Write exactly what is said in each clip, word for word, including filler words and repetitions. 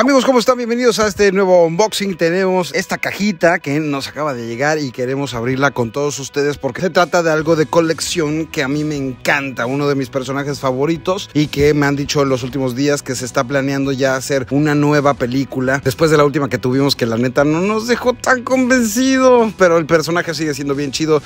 Amigos, ¿cómo están? Bienvenidos a este nuevo unboxing. Tenemos esta cajita que nos acaba de llegar y queremos abrirla con todos ustedes porque se trata de algo de colección que a mí me encanta, uno de mis personajes favoritos, y que me han dicho en los últimos días que se está planeando ya hacer una nueva película después de la última que tuvimos, que la neta no nos dejó tan convencido, pero el personaje sigue siendo bien chido.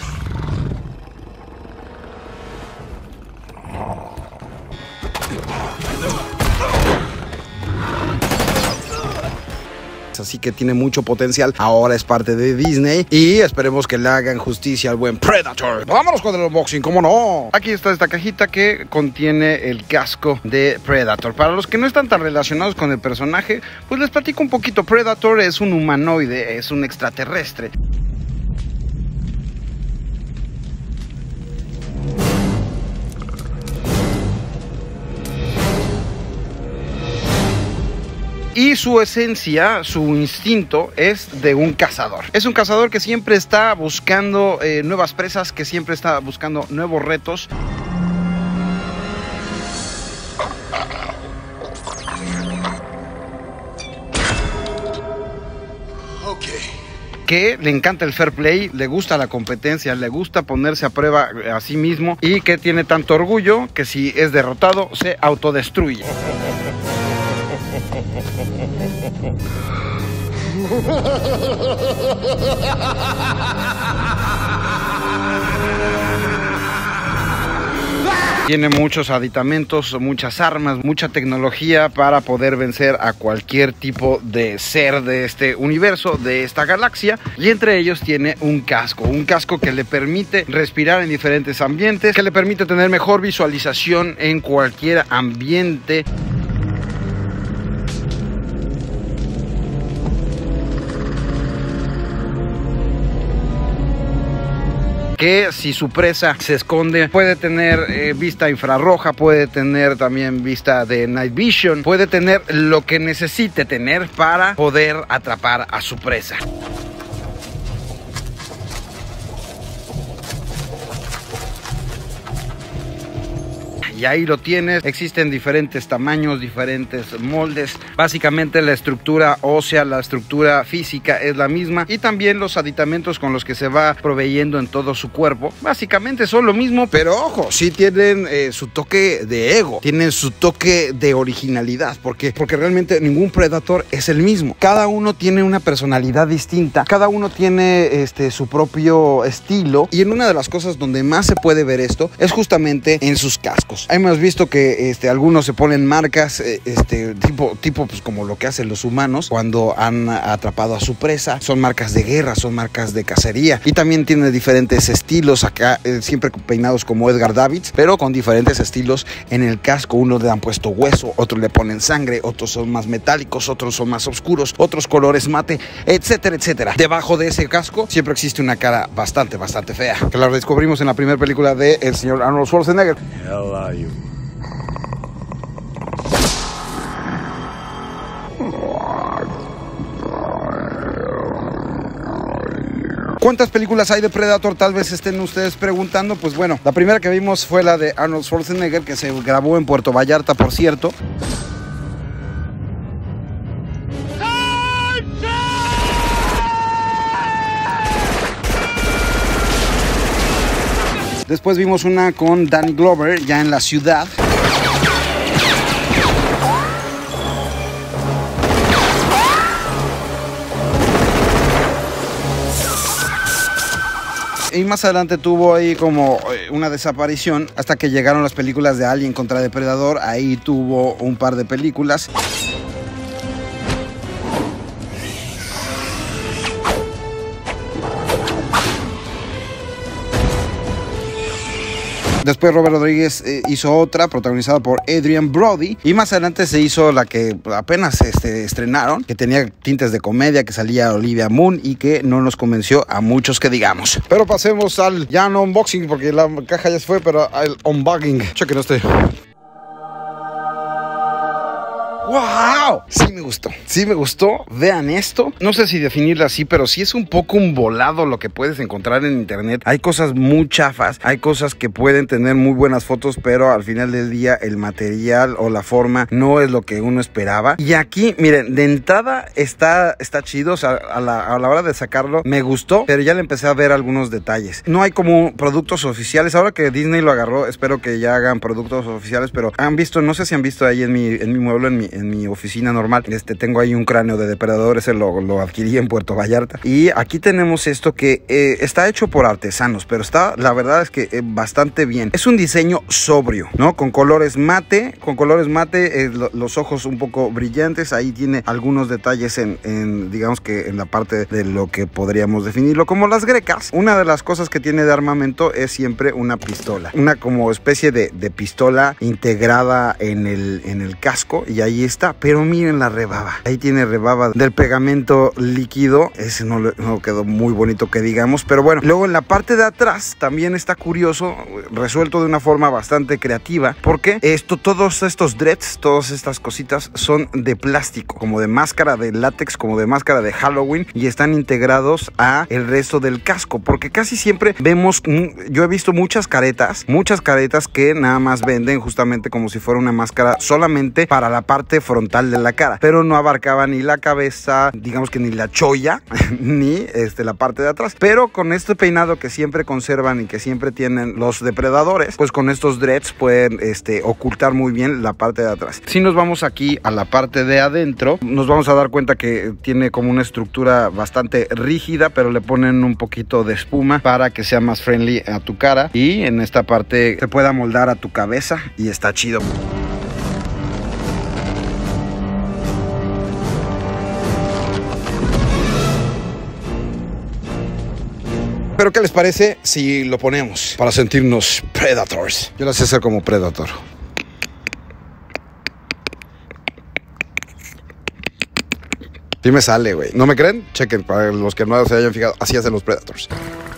Así que tiene mucho potencial. Ahora es parte de Disney y esperemos que le hagan justicia al buen Predator. Vámonos con el unboxing, ¿cómo no? Aquí está esta cajita que contiene el casco de Predator. Para los que no están tan relacionados con el personaje, pues les platico un poquito. Predator es un humanoide, es un extraterrestre. Y su esencia, su instinto es de un cazador. Es un cazador que siempre está buscando eh, nuevas presas, que siempre está buscando nuevos retos. Que le encanta el fair play, le gusta la competencia, le gusta ponerse a prueba a sí mismo, y que tiene tanto orgullo que si es derrotado se autodestruye. Tiene muchos aditamentos, muchas armas, mucha tecnología para poder vencer a cualquier tipo de ser de este universo, de esta galaxia. Y entre ellos tiene un casco, un casco que le permite respirar en diferentes ambientes, que le permite tener mejor visualización en cualquier ambiente. Que si su presa se esconde, puede tener eh, vista infrarroja, puede tener también vista de night vision, puede tener lo que necesite tener para poder atrapar a su presa. Y ahí lo tienes. Existen diferentes tamaños, diferentes moldes. Básicamente la estructura ósea, la estructura física es la misma, y también los aditamentos con los que se va proveyendo en todo su cuerpo básicamente son lo mismo, pero ojo, sí tienen eh, su toque de ego, tienen su toque de originalidad. ¿Por qué? Porque realmente ningún Predator es el mismo. Cada uno tiene una personalidad distinta, cada uno tiene este, su propio estilo, y en una de las cosas donde más se puede ver esto es justamente en sus cascos. Hemos visto que este, algunos se ponen marcas este, tipo, tipo pues, como lo que hacen los humanos cuando han atrapado a su presa. Son marcas de guerra, son marcas de cacería, y también tiene diferentes estilos acá, eh, siempre peinados como Edgar Davids, pero con diferentes estilos en el casco. Unos le han puesto hueso, otros le ponen sangre, otros son más metálicos, otros son más oscuros, otros colores mate, etcétera, etcétera. Debajo de ese casco siempre existe una cara bastante, bastante fea, que la descubrimos en la primera película de el señor Arnold Schwarzenegger. Hello. ¿Cuántas películas hay de Predator? Tal vez estén ustedes preguntando. Pues bueno, la primera que vimos fue la de Arnold Schwarzenegger, que se grabó en Puerto Vallarta, por cierto. Después vimos una con Danny Glover, ya en la ciudad. Y más adelante tuvo ahí como una desaparición hasta que llegaron las películas de Alien contra Depredador. Ahí tuvo un par de películas. Después Robert Rodríguez eh, hizo otra protagonizada por Adrien Brody, y más adelante se hizo la que apenas este, estrenaron, que tenía tintes de comedia, que salía Olivia Munn y que no nos convenció a muchos, que digamos. Pero pasemos al ya no unboxing, porque la caja ya se fue, pero al unboxing. Chequen este. ¡Wow! Sí me gustó, sí me gustó. Vean esto. No sé si definirlo así, pero sí es un poco un volado lo que puedes encontrar en internet. Hay cosas muy chafas, hay cosas que pueden tener muy buenas fotos, pero al final del día el material o la forma no es lo que uno esperaba. Y aquí, miren, de entrada está, está chido, o sea, a la, a la hora de sacarlo me gustó, pero ya le empecé a ver algunos detalles. No hay como productos oficiales. Ahora que Disney lo agarró, espero que ya hagan productos oficiales, pero han visto, no sé si han visto ahí en mi, en mi mueble, en mi, en mi oficina normal, este, tengo ahí un cráneo de depredador, ese lo, lo adquirí en Puerto Vallarta. Y aquí tenemos esto que eh, está hecho por artesanos, pero está, la verdad es que eh, bastante bien. Es un diseño sobrio, ¿no? Con colores mate, con colores mate, eh, lo, los ojos un poco brillantes. Ahí tiene algunos detalles en, en, digamos que en la parte de lo que podríamos definirlo como las grecas. Una de las cosas que tiene de armamento es siempre una pistola, una como especie de, de pistola integrada en el, en el casco, y ahí está. Pero miren la rebaba, ahí tiene rebaba del pegamento líquido. Ese no, no quedó muy bonito que digamos, pero bueno. Luego en la parte de atrás también está curioso, resuelto de una forma bastante creativa, porque esto, todos estos dreads, todas estas cositas son de plástico, como de máscara de látex, como de máscara de Halloween, y están integrados a el resto del casco, porque casi siempre vemos, yo he visto muchas caretas, muchas caretas que nada más venden justamente como si fuera una máscara solamente para la parte frontal de la cara, pero no abarcaba ni la cabeza, digamos que ni la cholla, ni este, la parte de atrás. Pero con este peinado que siempre conservan y que siempre tienen los depredadores, pues con estos dreads pueden este, ocultar muy bien la parte de atrás. Si nos vamos aquí a la parte de adentro, nos vamos a dar cuenta que tiene como una estructura bastante rígida, pero le ponen un poquito de espuma para que sea más friendly a tu cara, y en esta parte se pueda moldar a tu cabeza, y está chido. Pero ¿qué les parece si lo ponemos para sentirnos Predators? Yo lo sé hacer como Predator. Sí me sale, güey. ¿No me creen? Chequen, para los que no se hayan fijado, así hacen los Predators.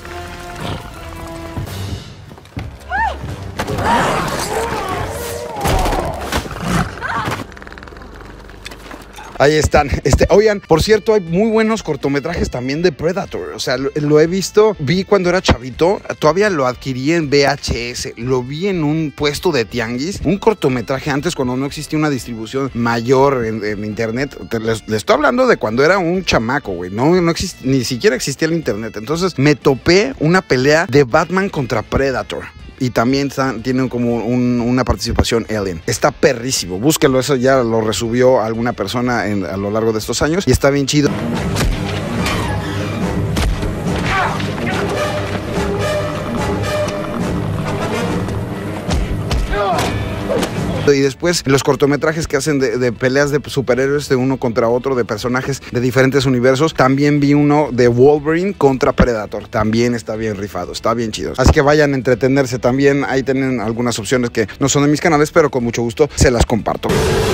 Ahí están. Este, oigan, por cierto, hay muy buenos cortometrajes también de Predator. O sea, lo, lo he visto, vi cuando era chavito, todavía lo adquirí en V H S, lo vi en un puesto de tianguis, un cortometraje antes cuando no existía una distribución mayor en, en internet. Les, les estoy hablando de cuando era un chamaco, güey. No, no exist, ni siquiera existía el internet. Entonces me topé una pelea de Batman contra Predator. Y también está, tienen como un, una participación Alien. Está perrísimo, búsquenlo, eso ya lo resubió alguna persona en, a lo largo de estos años, y está bien chido. Y después los cortometrajes que hacen de, de peleas de superhéroes de uno contra otro, de personajes de diferentes universos. También vi uno de Wolverine contra Predator, también está bien rifado, está bien chido. Así que vayan a entretenerse también. Ahí tienen algunas opciones que no son de mis canales, pero con mucho gusto se las comparto.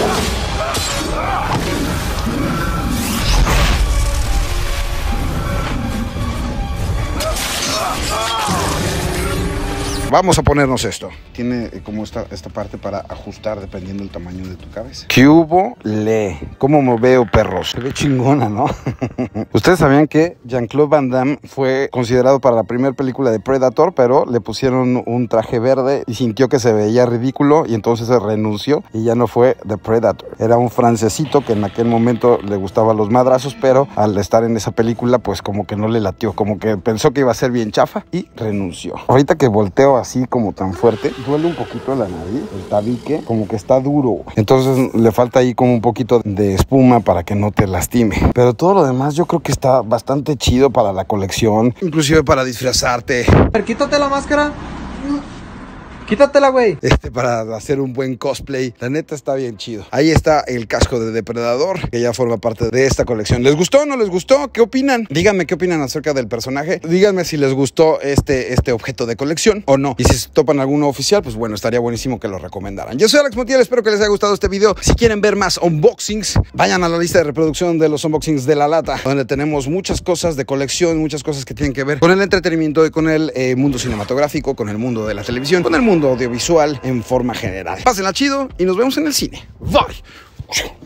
Vamos a ponernos esto. Tiene como esta, esta parte para ajustar dependiendo del tamaño de tu cabeza. ¿Qué hubo? Le. ¿Cómo me veo, perros? Se ve chingona, ¿no? Ustedes sabían que Jean-Claude Van Damme fue considerado para la primera película de Predator, pero le pusieron un traje verde y sintió que se veía ridículo, y entonces se renunció y ya no fue The Predator. Era un francesito que en aquel momento le gustaban los madrazos, pero al estar en esa película pues como que no le latió, como que pensó que iba a ser bien chafa y renunció. Ahorita que volteo así como tan fuerte, duele un poquito la nariz, el tabique, como que está duro. Entonces le falta ahí como un poquito de espuma para que no te lastime. Pero todo lo demás yo creo que está bastante chido para la colección, inclusive para disfrazarte. A ver, quítate la máscara. Quítatela, güey. Este, para hacer un buen cosplay. La neta está bien chido. Ahí está el casco de depredador, que ya forma parte de esta colección. ¿Les gustó o no les gustó? ¿Qué opinan? Díganme qué opinan acerca del personaje. Díganme si les gustó este, este objeto de colección o no. Y si se topan alguno oficial, pues bueno, estaría buenísimo que lo recomendaran. Yo soy Alex Montiel, espero que les haya gustado este video. Si quieren ver más unboxings, vayan a la lista de reproducción de los unboxings de La Lata, donde tenemos muchas cosas de colección, muchas cosas que tienen que ver con el entretenimiento y con el eh, mundo cinematográfico, con el mundo de la televisión, con el mundo audiovisual en forma general. Pásenla chido y nos vemos en el cine. Bye.